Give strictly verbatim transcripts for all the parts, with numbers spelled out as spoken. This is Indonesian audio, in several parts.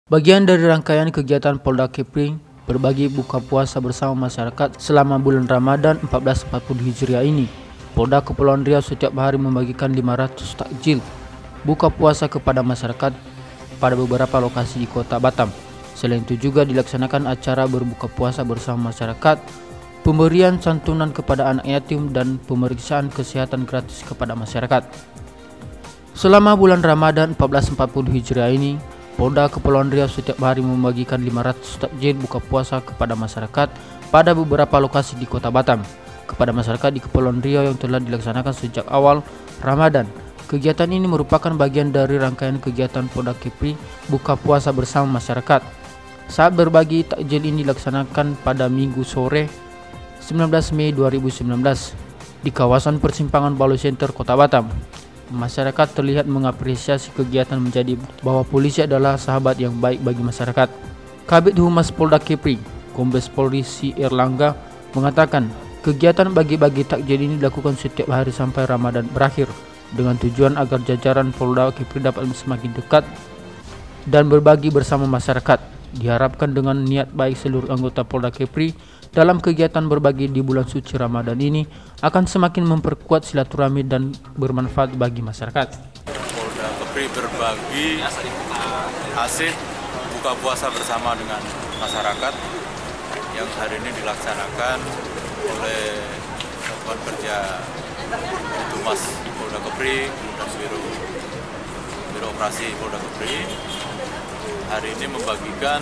Bagian dari rangkaian kegiatan Polda Kepri berbagi buka puasa bersama masyarakat selama bulan Ramadan seribu empat ratus empat puluh Hijriah ini, Polda Kepulauan Riau setiap hari membagikan lima ratus takjil buka puasa kepada masyarakat pada beberapa lokasi di Kota Batam. Selain itu juga dilaksanakan acara berbuka puasa bersama masyarakat, pemberian santunan kepada anak yatim dan pemeriksaan kesehatan gratis kepada masyarakat. Selama bulan Ramadan seribu empat ratus empat puluh Hijriah ini, Polda Kepulauan Riau setiap hari membagikan lima ratus takjil buka puasa kepada masyarakat pada beberapa lokasi di Kota Batam. Kepada masyarakat di Kepulauan Riau yang telah dilaksanakan sejak awal Ramadan, kegiatan ini merupakan bagian dari rangkaian kegiatan Polda Kepri buka puasa bersama masyarakat. Saat berbagi takjil ini dilaksanakan pada Minggu sore sembilan belas Mei dua ribu sembilan belas di kawasan persimpangan Baloi Center Kota Batam. Masyarakat terlihat mengapresiasi kegiatan menjadi bahwa polisi adalah sahabat yang baik bagi masyarakat. Kabid Humas Polda Kepri, Kombes Polisi Erlangga, mengatakan kegiatan bagi-bagi takjil ini dilakukan setiap hari sampai Ramadan berakhir dengan tujuan agar jajaran Polda Kepri dapat semakin dekat dan berbagi bersama masyarakat. Diharapkan dengan niat baik seluruh anggota Polda Kepri dalam kegiatan berbagi di bulan suci Ramadan ini akan semakin memperkuat silaturahmi dan bermanfaat bagi masyarakat. Polda Kepri berbagi asik buka puasa bersama dengan masyarakat yang hari ini dilaksanakan oleh Satuan Kerja Humas Polda Kepri dan Biro, Biro Operasi Polda Kepri. Hari ini membagikan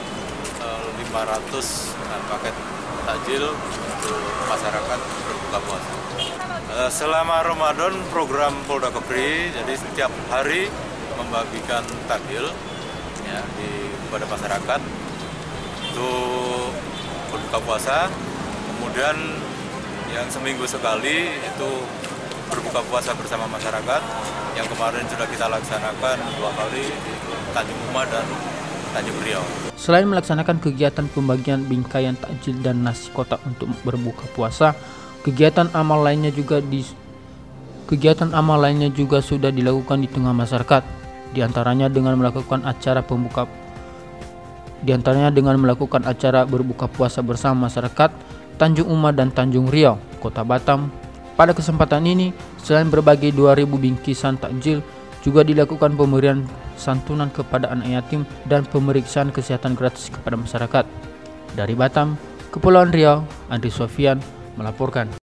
uh, lima ratus uh, paket takjil untuk masyarakat berbuka puasa. Uh, selama Ramadan program Polda Kepri, jadi setiap hari membagikan takjil ya, di, kepada masyarakat untuk berbuka puasa. Kemudian yang seminggu sekali itu berbuka puasa bersama masyarakat, yang kemarin sudah kita laksanakan dua kali di Tanjung Uma dan Tanjung Priok. Selain melaksanakan kegiatan pembagian bingkaian takjil dan nasi kotak untuk berbuka puasa, kegiatan amal lainnya juga di kegiatan amal lainnya juga sudah dilakukan di tengah masyarakat. Di antaranya dengan melakukan acara pembuka di antaranya dengan melakukan acara berbuka puasa bersama masyarakat Tanjung Uma dan Tanjung Riau, Kota Batam. Pada kesempatan ini, selain berbagi dua ribu bingkisan takjil, juga dilakukan pemberian santunan kepada anak yatim dan pemeriksaan kesehatan gratis kepada masyarakat. Dari Batam, Kepulauan Riau, Andri Sofian melaporkan.